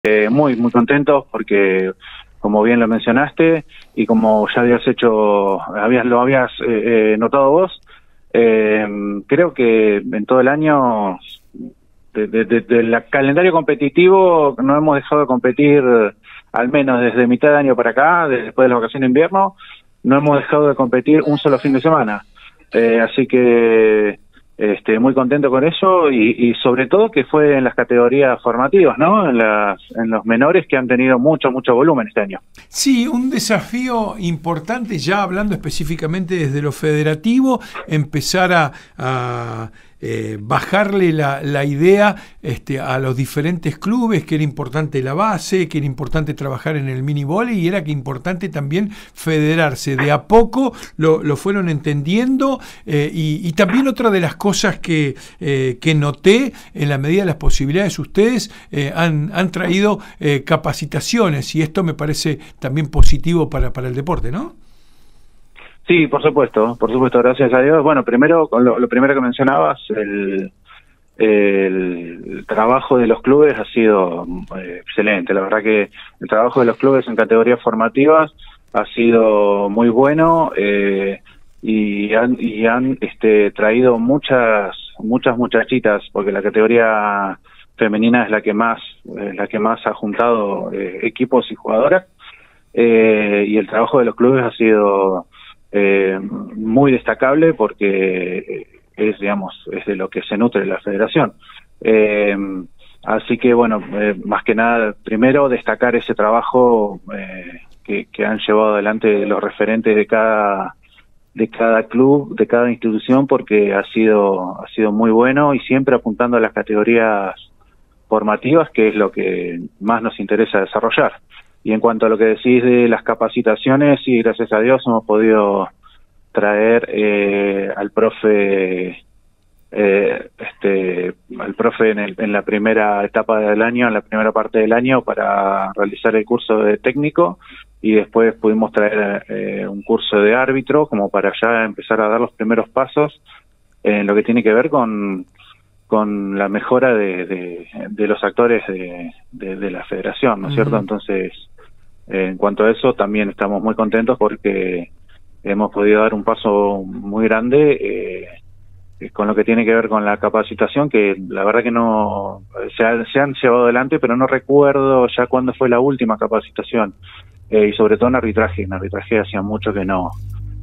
Muy contentos porque, como bien lo mencionaste y como ya lo habías notado vos, creo que en todo el año, del calendario competitivo, no hemos dejado de competir, al menos desde mitad de año para acá, después de la vacación de invierno, no hemos dejado de competir un solo fin de semana. Así que muy contento con eso y sobre todo que fue en las categorías formativas, ¿no? En los menores, que han tenido mucho volumen este año. Sí, un desafío importante, ya hablando específicamente desde lo federativo, empezar a bajarle la idea a los diferentes clubes, que era importante la base, que era importante trabajar en el mini vóley y era que importante también federarse. De a poco lo fueron entendiendo y también otra de las cosas que noté, en la medida de las posibilidades, ustedes han traído capacitaciones, y esto me parece también positivo para el deporte, ¿no? Sí, por supuesto, gracias a Dios. Bueno, primero, lo primero que mencionabas, el trabajo de los clubes ha sido excelente. La verdad que el trabajo de los clubes en categorías formativas ha sido muy bueno, y han traído muchas muchachitas, porque la categoría femenina es la que más ha juntado equipos y jugadoras, y el trabajo de los clubes ha sido muy destacable, porque es de lo que se nutre la federación. Así que bueno, más que nada, primero destacar ese trabajo que han llevado adelante los referentes de cada club, de cada institución, porque ha sido muy bueno, y siempre apuntando a las categorías formativas, que es lo que más nos interesa desarrollar. Y en cuanto a lo que decís de las capacitaciones, sí, gracias a Dios hemos podido traer al profe en la primera etapa del año, en la primera parte del año, para realizar el curso de técnico, y después pudimos traer un curso de árbitro, como para ya empezar a dar los primeros pasos en lo que tiene que ver con la mejora de los actores de la federación, ¿no es cierto? Entonces, en cuanto a eso, también estamos muy contentos porque hemos podido dar un paso muy grande con lo que tiene que ver con la capacitación, que la verdad que no se han llevado adelante, pero no recuerdo ya cuándo fue la última capacitación, y sobre todo en arbitraje. En arbitraje hacía mucho que no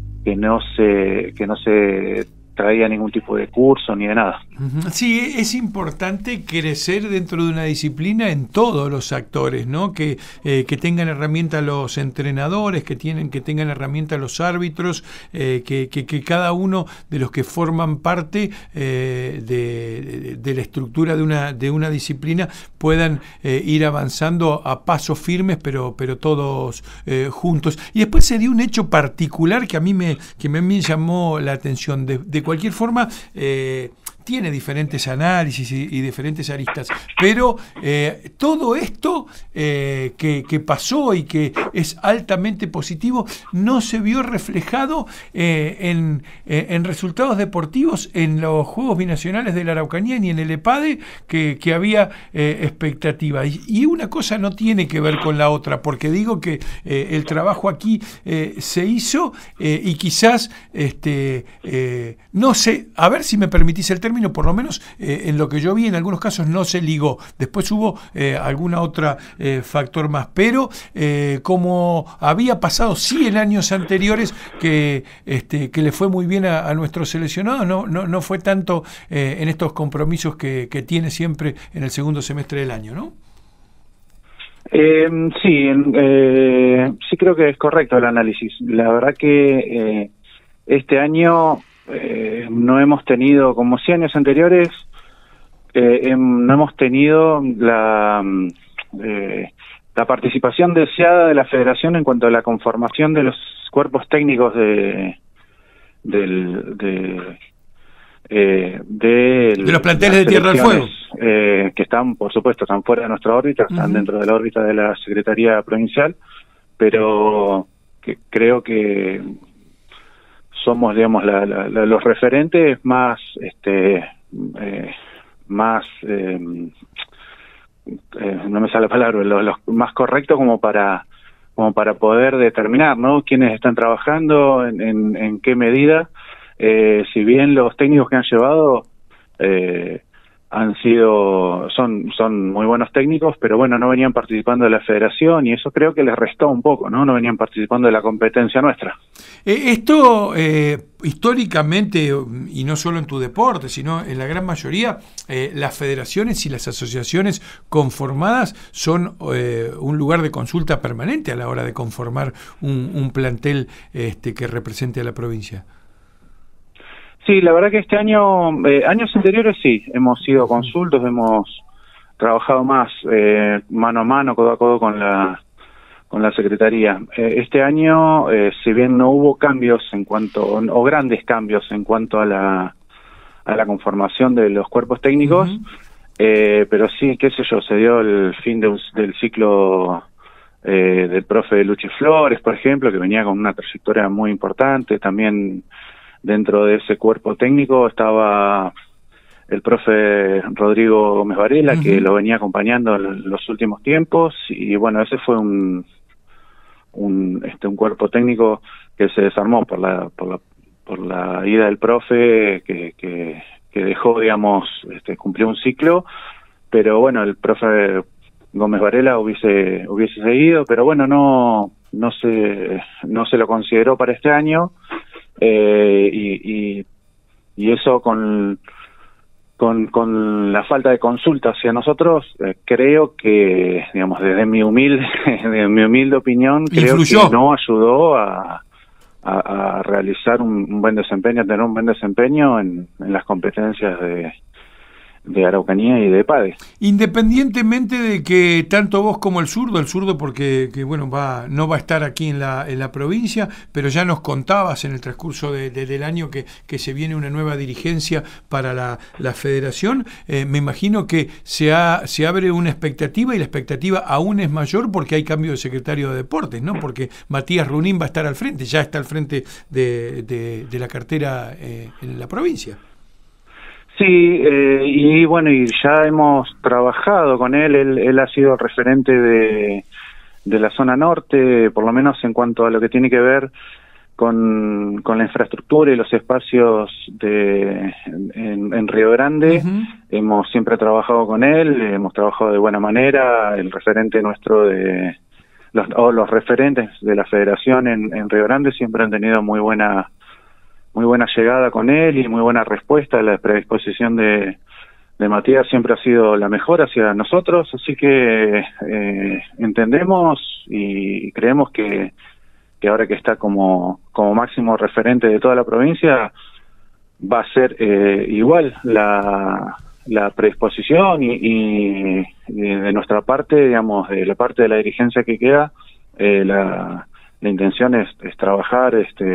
se traía ningún tipo de curso ni de nada. Sí, es importante crecer dentro de una disciplina en todos los actores, ¿no? Que tengan herramientas los entrenadores, que tengan herramientas los árbitros, que cada uno de los que forman parte de la estructura de una disciplina puedan ir avanzando a pasos firmes, pero todos juntos. Y después se dio un hecho particular que a mí me llamó la atención. De cualquier forma, tiene diferentes análisis y diferentes aristas, pero todo esto que pasó y que es altamente positivo no se vio reflejado en resultados deportivos en los Juegos Binacionales de la Araucanía ni en el EPADE, que había expectativa. Y una cosa no tiene que ver con la otra, porque digo que el trabajo aquí se hizo, y quizás, no sé, a ver si me permitís el término, por lo menos en lo que yo vi, en algunos casos no se ligó. Después hubo alguna otra factor más, pero como había pasado sí en años anteriores, que le fue muy bien a nuestro seleccionado, no fue tanto en estos compromisos que tiene siempre en el segundo semestre del año, ¿no? Sí, creo que es correcto el análisis. La verdad que este año no hemos tenido, como sí años anteriores, no hemos tenido la participación deseada de la federación en cuanto a la conformación de los cuerpos técnicos de los planteles de Tierra del Fuego, que están, por supuesto, están fuera de nuestra órbita, están dentro de la órbita de la Secretaría Provincial, pero que creo que somos, digamos, los referentes más no me sale la palabra, los más correctos como para poder determinar, ¿no? Quiénes están trabajando, en qué medida. Si bien los técnicos que han llevado son muy buenos técnicos, pero bueno, no venían participando de la federación y eso creo que les restó un poco, ¿no? No venían participando de la competencia nuestra. Esto históricamente, y no solo en tu deporte, sino en la gran mayoría, las federaciones y las asociaciones conformadas son un lugar de consulta permanente a la hora de conformar un plantel que represente a la provincia. Sí, la verdad que este año, años anteriores sí, hemos sido consultos, hemos trabajado más mano a mano, codo a codo con la Secretaría. Este año, si bien no hubo cambios o grandes cambios en cuanto a la conformación de los cuerpos técnicos, pero sí, qué sé yo, se dio el fin del ciclo del profe Luchi Flores, por ejemplo, que venía con una trayectoria muy importante. También dentro de ese cuerpo técnico estaba el profe Rodrigo Gómez Varela, que lo venía acompañando en los últimos tiempos, y bueno, ese fue un cuerpo técnico que se desarmó por la ida del profe, que dejó, digamos, cumplió un ciclo, pero bueno, el profe Gómez Varela hubiese seguido, pero bueno, no se lo consideró para este año. Y eso con la falta de consulta hacia nosotros, creo que, digamos, desde mi humilde opinión, creo que no ayudó a realizar un buen desempeño, a tener un buen desempeño en las competencias de Araucanía y de PADE. Independientemente de que tanto vos como el zurdo porque bueno, no va a estar aquí en la provincia, pero ya nos contabas en el transcurso del año que se viene una nueva dirigencia para la federación. Me imagino que se abre una expectativa, y la expectativa aún es mayor porque hay cambio de secretario de deportes, ¿no? Porque Matías Runín va a estar al frente, ya está al frente de la cartera en la provincia. Sí, y bueno, y ya hemos trabajado con él ha sido el referente de la zona norte, por lo menos en cuanto a lo que tiene que ver con la infraestructura y los espacios en Río Grande. Hemos siempre trabajado con él, hemos trabajado de buena manera. El referente nuestro los referentes de la federación en Río Grande siempre han tenido muy buena llegada con él y muy buena respuesta. La predisposición de Matías siempre ha sido la mejor hacia nosotros, así que entendemos y creemos que ahora que está como máximo referente de toda la provincia, va a ser igual la predisposición y de nuestra parte, digamos, de la parte de la dirigencia que queda, la intención es trabajar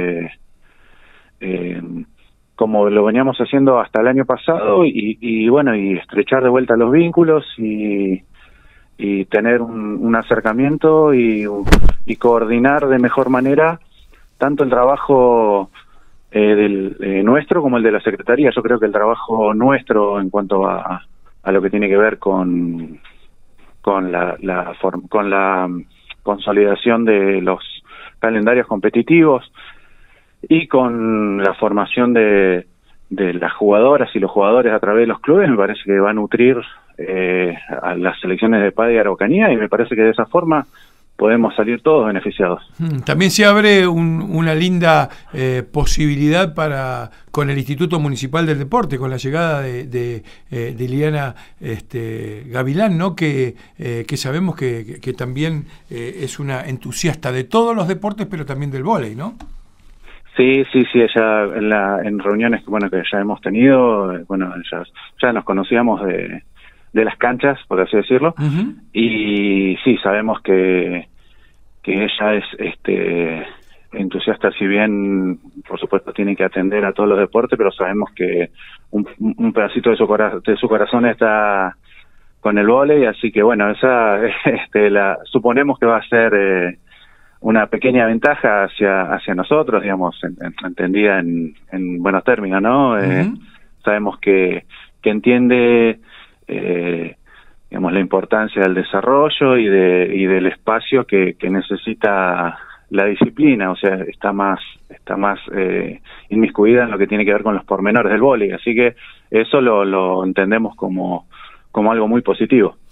como lo veníamos haciendo hasta el año pasado y bueno, y estrechar de vuelta los vínculos y tener un acercamiento y coordinar de mejor manera tanto el trabajo nuestro como el de la Secretaría. Yo creo que el trabajo nuestro en cuanto a lo que tiene que ver con la consolidación de los calendarios competitivos y con la formación de las jugadoras y los jugadores a través de los clubes, me parece que va a nutrir a las selecciones de PADE y Araucanía, y me parece que de esa forma podemos salir todos beneficiados. También se abre una linda posibilidad con el Instituto Municipal del Deporte, con la llegada de Liliana Gavilán, ¿no? Que sabemos que también es una entusiasta de todos los deportes, pero también del vóley, ¿no? Sí, ella en reuniones que ya hemos tenido, ya nos conocíamos de las canchas, por así decirlo, y sí, sabemos que ella es entusiasta, si bien por supuesto tiene que atender a todos los deportes, pero sabemos que un pedacito de su corazón está con el vóley, así que bueno, esa suponemos que va a ser una pequeña ventaja hacia nosotros, digamos, entendida en buenos términos, ¿no? Sabemos que entiende digamos, la importancia del desarrollo y del espacio que necesita la disciplina, o sea, está más inmiscuida en lo que tiene que ver con los pormenores del vóley, así que eso lo entendemos como algo muy positivo.